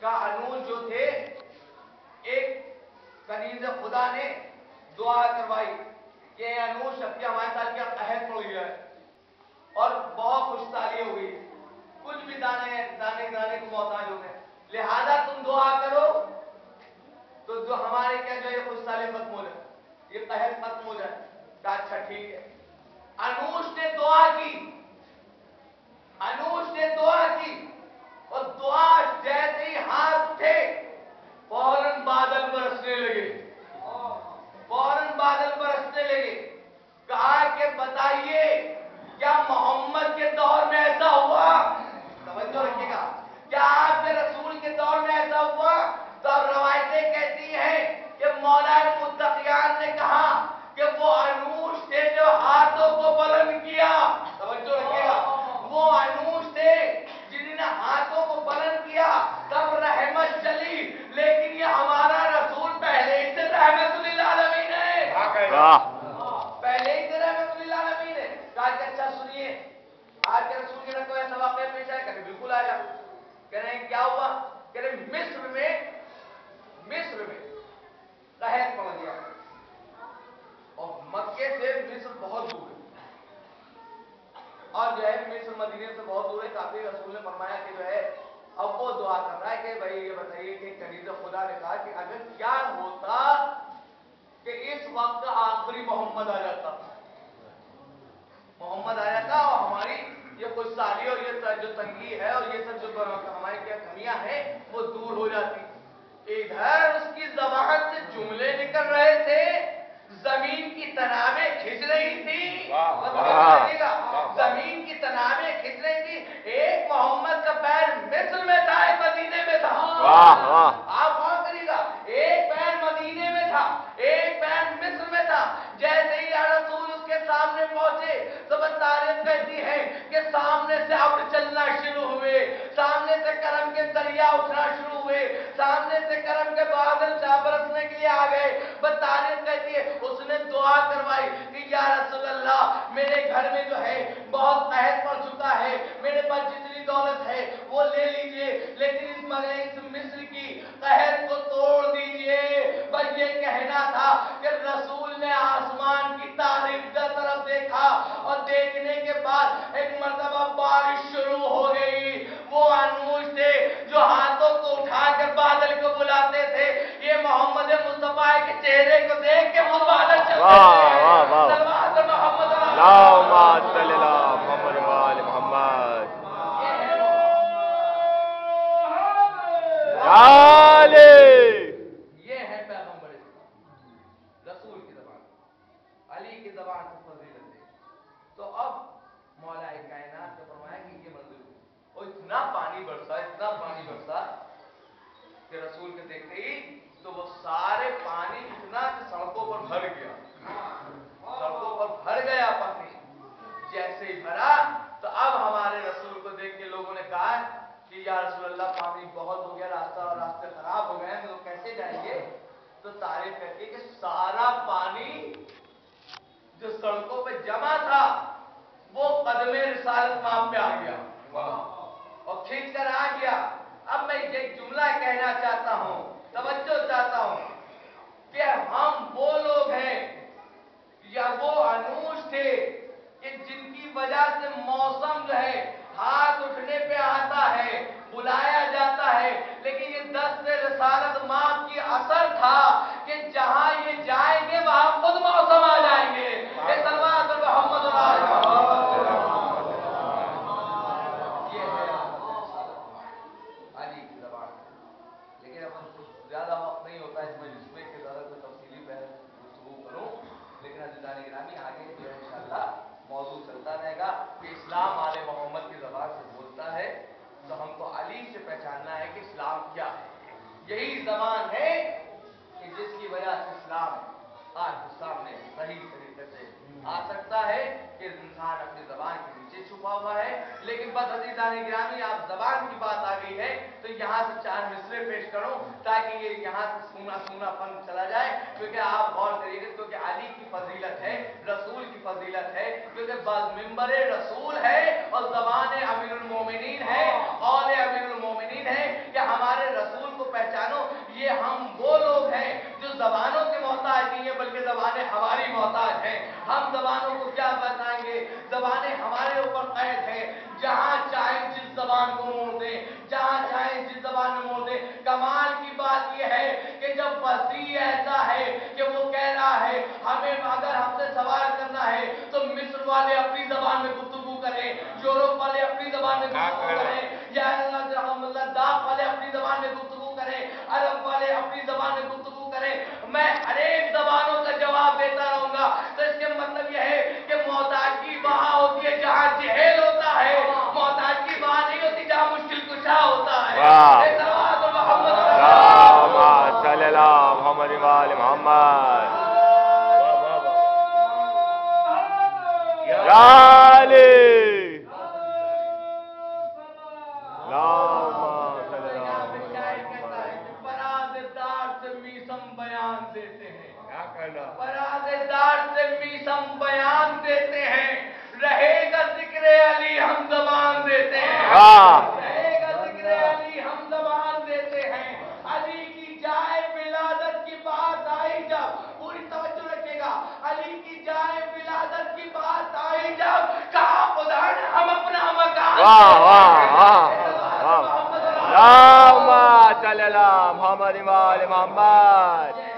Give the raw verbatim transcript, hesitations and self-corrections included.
का अनूस जो थे, एक कनीज़ खुदा ने दुआ करवाई कि अनूस अब के हमारे साथ क्या कहर पड़ गया है और बहुत खुशहाली हो गई, कुछ भी दाने दाने दाने को मोहताज हो गए, लिहाजा तुम दुआ करो तो जो हमारे क्या जो ये खुशहाली खत्म हो जाए, ये कहर खत्म हो जाए। कहा अच्छा ठीक है। अनूस ने दुआ की, अनूस ने दुआ की और दुआ जैसे ही हाथ उठे फौरन बादल बरसने लगे, फौरन बादल बरसने लगे। कहा कि बताइए क्या मोहम्मद के दौर में ऐसा हुआ? तवज्जो रखिएगा, क्या आपके रसूल के दौर में ऐसा हुआ? तो अब रवायतें कहती हैं कि मौला मुत्तकियान ने कहा कि वो अनूस थे जो हाथों को बुलंद किया। तवज्जो रखिएगा, वो अनूस थे जिन्होंने हाथों को बुलंद किया, तब रहमत चली। लेकिन ये हमारा रसूल पहले ही से रहमतुल आलमीन है, पहले ही से रहमतुल आलमीन है। कहा कि अच्छा सुनिए, आज के रसूल के कोई ऐसा वाक़या पेश आया? कहते बिल्कुल आया। कह रहे हैं क्या हुआ? कह रहे मिस्र में, मिस्र में कहर पड़ गया और मक्के से मिस्र बहुत दूर है और जो है मिस्र मदीने से बहुत दूर है। काफी रसूल ने फरमाया कि जो है अब वो दुआ कर रहा है कि भाई ये बताइए कि कनीज़ खुदा ने कहा कि अगर क्या होता कि इस वक्त आखिरी मोहम्मद आ जाता, मोहम्मद आ जाता और हमारी ये खुशहाली और ये जो तंगी है और ये सब जो हमारी क्या कमियां हैं वो दूर हो जाती। इधर उसकी ज़बान से जुमले निकल रहे थे, जमीन की तनावें खिंच रही थी, जमीन की तनावें खिंच रही थी। एक मोहम्मद का पैर मिस्र में था, एक मदीने में था। आप गौर करिएगा, एक पैर मदीने में था, एक पैर मिस्र में था। जैसे ही रसूल उसके सामने पहुंचे तो बस तारीफ कहती है कि सामने से अब्र चलना शुरू हुए, सामने से करम के दरिया उठना शुरू हुए, सामने से करम के बादल जा बरसने के लिए आ गए। बस तारीफ कहती है, उसने दुआ करवाई कि या रसूल अल्लाह मेरे घर में जो है बहुत कहर पड़ चुका है, मेरे पास जितनी दौलत है वो ले लीजिए, लेकिन इस मगर इस मिस्र की कहर को तोड़ दीजिए। बस ये कहना था कि रसूल ने आसमान की तारीफ की तरफ देखा और देखने के बाद एक मर्तबा बारिश शुरू हो गई। वो अनूस थे जो हाथों को उठाकर बादल को बुलाते थे। ये मोहम्मद मुस्तफा के चेहरे को देख के वो बादल चलते थे। सल्लल्लाहु अलैहि मोहम्मद ये है पैगंबर रसूल की ज़बान, अली की ज़बान से फजीलत है। तो अब मौला कायनात ने फरमाया कि ये मंजूर और इतना पानी बरसा, इतना पानी बरसा कि रसूल के देखते ही तो वो सारे पानी इतना कि सड़कों पर भर गया, सड़कों पर भर गया पानी। जैसे ही भरा तो अब हमारे रसूल को देख के लोगों ने कहा कि या रसूल अल्लाह पानी बहुत हो गया, रास्ता और रास्ते खराब हो गए हैं, तो कैसे जाएंगे? तो तारीफ कहती है कि सारा पानी जो सड़कों पे जमा था वो कदमे रिसालत माम पे आ गया और खींच कर आ गया। अब मैं एक जुमला कहना चाहता हूं, तवज्जो चाहता हूं कि हम वो लोग हैं या वो अनूस थे कि जिनकी वजह से मौसम जो है हाथ उठने पे आता है, बुलाया जाता है, लेकिन ये दस से रिसालत माम की असर था कि जहां ये जाएंगे वहां खुद मौसम आ जाएंगे। ये सलवात मोहम्मद अली की ज़बान। लेकिन अब ज्यादा वक्त नहीं होता इस मजलिस में कि ज्यादा कोई तफसीली बहस गुफ्तगू करूं, लेकिन अज़ीज़ान गिरामी आगे जो है इंशाअल्लाह मौजूद चलता रहेगा कि इस्लाम आले मोहम्मद की ज़बान से बोलता है तो हमको अली से पहचानना है कि इस्लाम क्या है। यही ज़बान है कि जिसकी वजह से इस्लाम आज सामने सही तरीके से आ सकता है कि इंसान अपनी ज़बान के नीचे छुपा हुआ है। लेकिन बस अज़ीज़ान गिरामी आप ज़बान की बात आ गई है तो यहाँ से चार मिसरे पेश करूं ताकि ये यहाँ से सूना सूनापन चला जाए, क्योंकि आप गौर करिएगा क्योंकि अली की फजीलत है, रसूल की फजीलत है, क्योंकि मिंबर रसूल है और ज़बान अमीरुल मोमिनीन है, औले अमीरुल मोमिनीन है कि हमारे रसूल ये हम वो लोग हैं जो जबानों के मोहताज नहीं है, बल्कि जबानें हमारी मोहताज हैं। हम जबानों को क्या बताएंगे? जबानें हमारे ऊपर कैद है, जहां चाहे जिस जबान को मोड़ दें, जहां चाहे जिस जबान में मोड़ दें। कमाल की बात यह है कि जब वसी ऐसा है कि वो कह रहा है हमें अगर हमसे सवाल करना है तो मिस्र वाले अपनी जबान में गुफ्तगू करें, यूरोप वाले अपनी जबान में गुफ्तगू करें, या लद्दाख वाले अपनी जबान में गुफ्तगू करें, अरब वाले अपनी जबान में गुफ्तगू करें। मैं हर एक जबानों का जवाब देता रहूंगा। तो इसके मतलब यह है कि मोहताजी वहां होती है जहां जहेल होता है, मोहताजी वहां नहीं होती जहां मुश्किल कुशा होता है। मोहम्मद मोहम्मद बयान देते हैं, परादेदार से मीसम बयान देते हैं, रहेगा जिक्र अली हम जबान देते हैं, रहेगा जिक्र अली हम जबान देते हैं। अली की जाए विलादत की बात आई जब, पूरी तवज्जो रखिएगा, अली की जाए विलादत की बात आई जब, कहा खुदा ने हम अपना मकान मोहम्मद मोहम्मद